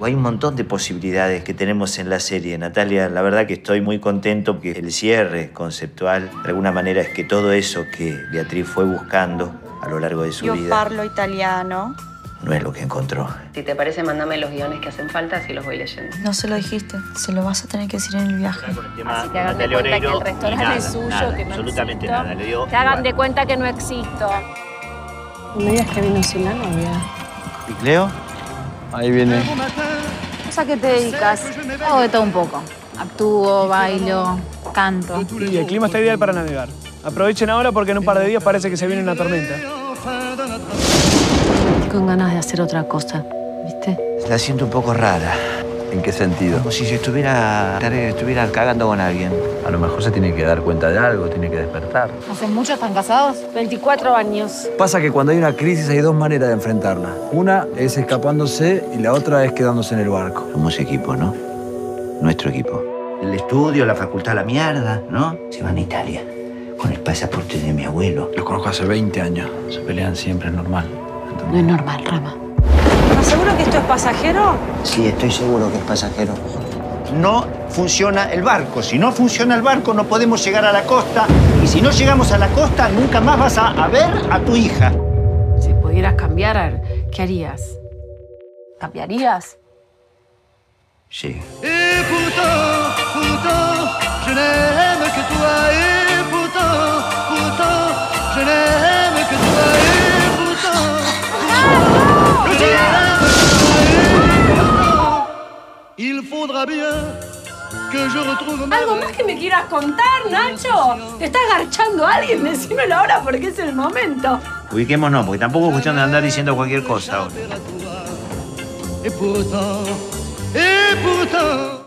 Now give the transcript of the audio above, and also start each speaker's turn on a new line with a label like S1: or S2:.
S1: Hay un montón de posibilidades que tenemos en la serie, Natalia. La verdad que estoy muy contento porque el cierre conceptual, de alguna manera, es que todo eso que Beatriz fue buscando a lo largo de su vida...
S2: Yo parlo italiano.
S1: No es lo que encontró.
S3: Si te parece, mándame los guiones que hacen falta, así los voy leyendo.
S2: No se lo dijiste. Se lo vas a tener que decir en el viaje.
S3: Así que hagan de cuenta que el restaurante es suyo, que no
S1: absolutamente
S3: existo.
S1: nada. Le dio
S3: Que hagan de cuenta que no existo.
S4: No me digas que vino sin la novia.
S1: ¿Y Cleo?
S5: Ahí viene.
S4: ¿A qué te dedicas? Hago de todo un poco. Actúo, bailo, canto.
S6: Y el clima está ideal para navegar. Aprovechen ahora porque en un par de días parece que se viene una tormenta.
S4: Con ganas de hacer otra cosa, ¿viste?
S1: Se la siento un poco rara.
S5: ¿En qué sentido?
S1: Como si se estuviera cagando con alguien.
S5: A lo mejor se tiene que dar cuenta de algo, tiene que despertar.
S4: ¿Hace mucho están casados? 24 años.
S7: Pasa que cuando hay una crisis hay dos maneras de enfrentarla. Una es escapándose y la otra es quedándose en el barco.
S1: Somos equipo, ¿no? Nuestro equipo. El estudio, la facultad, la mierda, ¿no? Se van a Italia con el pasaporte de mi abuelo.
S7: Los conozco hace 20 años. Se pelean siempre, es normal.
S4: No es normal, Rama.
S2: ¿Estás seguro que esto es pasajero?
S1: Sí, estoy seguro que es pasajero. No funciona el barco. Si no funciona el barco, no podemos llegar a la costa. Y si no llegamos a la costa, nunca más vas a ver a tu hija.
S4: Si pudieras cambiar, ¿qué harías? ¿Cambiarías?
S1: Sí.
S8: Et pourtant, je n'aime que toi. Et pourtant, je n'aime que toi. Et pourtant, il faudra bien que yo retrouve ma...
S4: ¿Algo más que me quieras contar, Nacho? ¿Te está agarchando a alguien? Decímelo ahora porque es el momento.
S1: Ubiquémonos, porque tampoco es cuestión de andar diciendo cualquier cosa ahora.
S8: Et pourtant...